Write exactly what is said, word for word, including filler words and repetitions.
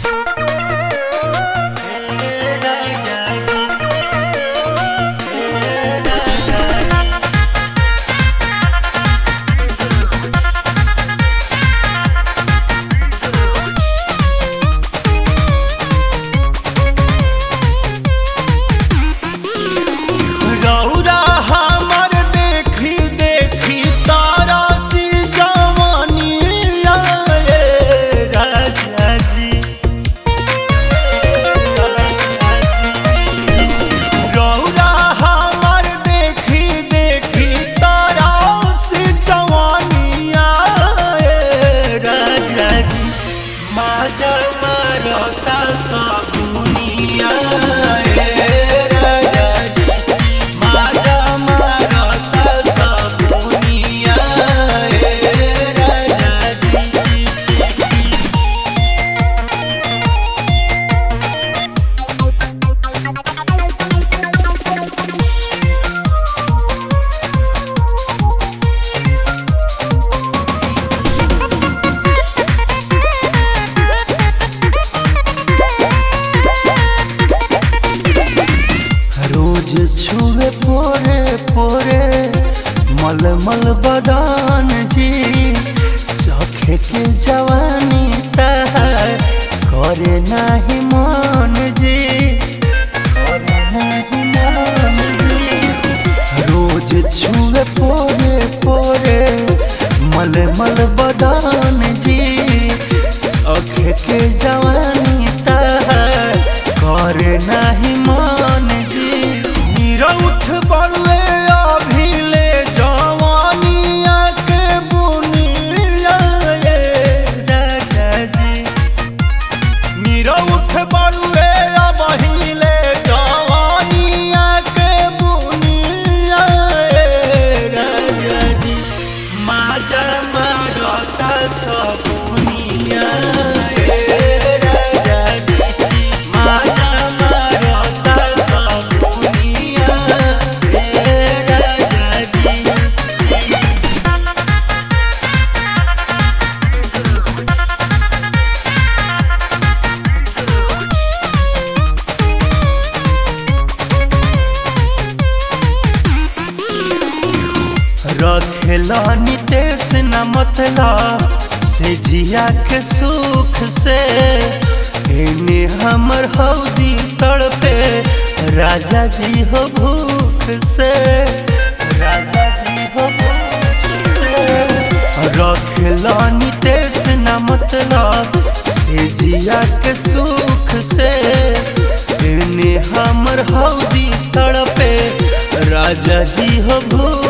छुए पोरे पोरे मलमल बदान जी चखे के जवानी तहार करे नाही मन जी करे नाही मन जी। रोज छुए पोरे पोरे मलमल बदान जी चखे के जवानी तहार करे नाही मन जी। उठ बलुए अभी ले जवानिया के बुनिया राजा जी। मीरा उठ बलुए अभी ले जवानिया के बुनिया राजा जी। माजा मारता सबुनिया राजा जी। माजा रखेला नितेश न मतलब से जिया के सुख से एने हमर हौदी तड़पे राजा जी हो भूख से राजा जी हो भूख से। रखेला नितेश न मतलब से जिया के सुख से एने हमर हौदी तड़पे राजा जी हो भूख